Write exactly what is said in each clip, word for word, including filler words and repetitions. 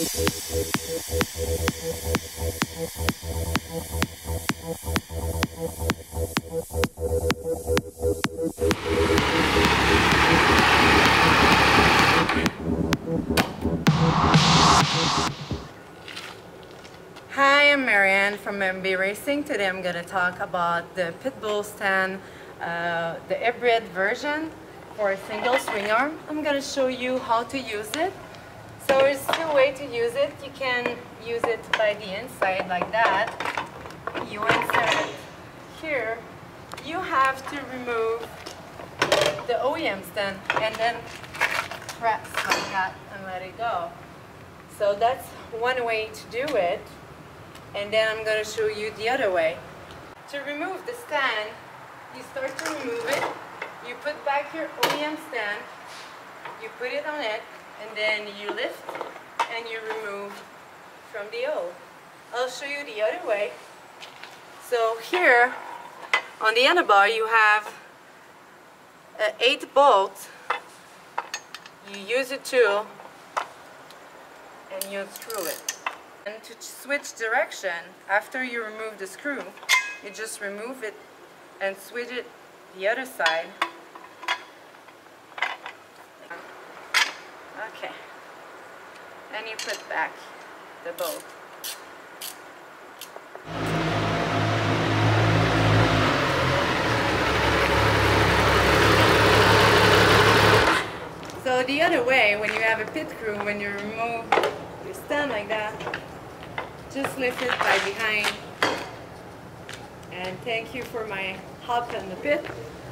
Hi, I'm Marianne from M B Racing. Today I'm going to talk about the Pitbull stand, uh, the hybrid version for a single swing arm. I'm going to show you how to use it. So there's two ways to use it. You can use it by the inside like that. You insert it here. You have to remove the O E M stand and then press like that and let it go. So that's one way to do it. And then I'm going to show you the other way. To remove the stand, you start to remove it. You put back your O E M stand, you put it on it, and then you lift and you remove from the O. I'll show you the other way. So here, on the handlebar, you have an eight bolt. You use a tool and you unscrew it. And to switch direction, after you remove the screw, you just remove it and switch it the other side. Okay. And you put back the bolt. So the other way, when you have a pit crew, when you remove your stand like that, just lift it by behind. And thank you for my help in the pit.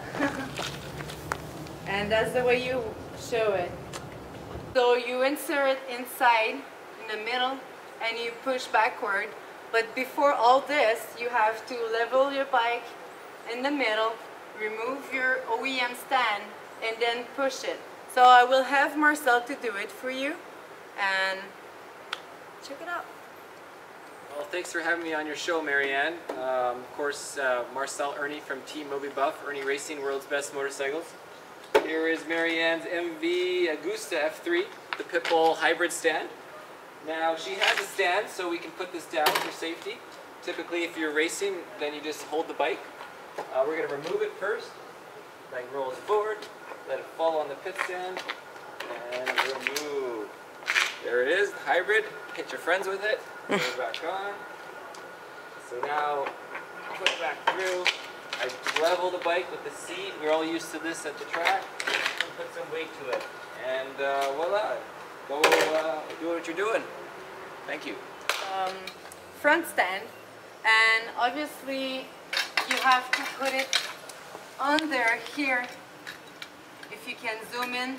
And that's the way you show it. So you insert it inside in the middle and you push backward. But before all this, you have to level your bike in the middle, remove your O E M stand, and then push it. So I will have Marcel to do it for you, and check it out. Well, thanks for having me on your show, Marianne. Um, of course, uh, Marcel Ernie from Team Moby Buff, Ernie Racing, World's Best Motorcycles. Here is Marianne's M V Agusta F three, the Pitbull hybrid stand. Now, she has a stand, so we can put this down for safety. Typically, if you're racing, then you just hold the bike. Uh, we're going to remove it first. Bike rolls forward, let it fall on the pit stand, and remove. There it is, the hybrid. Hit your friends with it. Put it back on. So now, put it back through. I level the bike with the seat. We're all used to this at the track. And put some weight to it. And uh, voila. Go uh, do what you're doing. Thank you. Um, front stand. And obviously, you have to put it under here. If you can zoom in.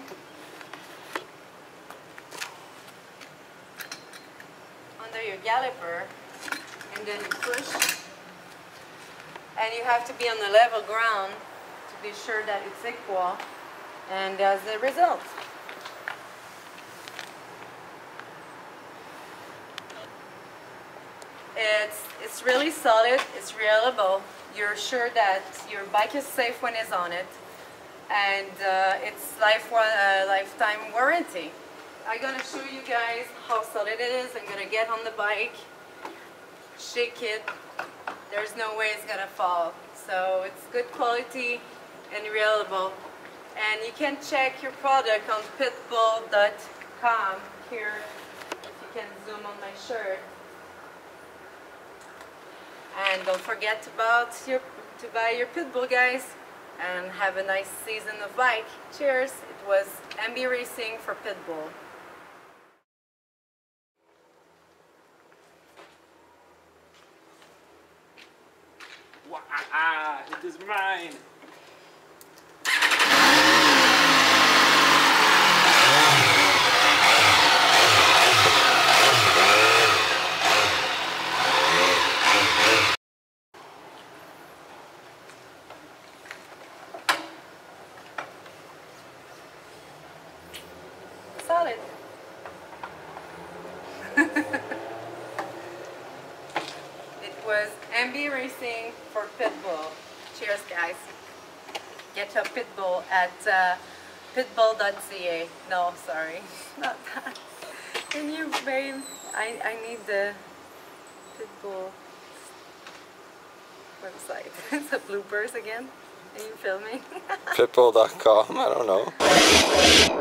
Under your galloper, and then you push, and you have to be on the level ground to be sure that it's equal, and that's the result. It's, it's really solid, it's reliable, you're sure that your bike is safe when it's on it, and uh, it's life, uh, lifetime warranty. I'm going to show you guys how solid it is. I'm going to get on the bike, shake it. There's no way it's going to fall. So it's good quality and reliable. And you can check your product on pitbull dot com. Here, if you can zoom on my shirt. And don't forget about your, to buy your Pitbull, guys. And have a nice season of bike. Cheers. It was M B Racing for Pitbull. Wow, it is mine. Solid. It was M B Racing for Pitbull. Cheers, guys. Get your Pitbull at uh, pitbull dot c a. No, sorry, not that. Can you, babe? I, I need the Pitbull website. It's a bloopers again. Are you filming? Pitbull dot com, I don't know.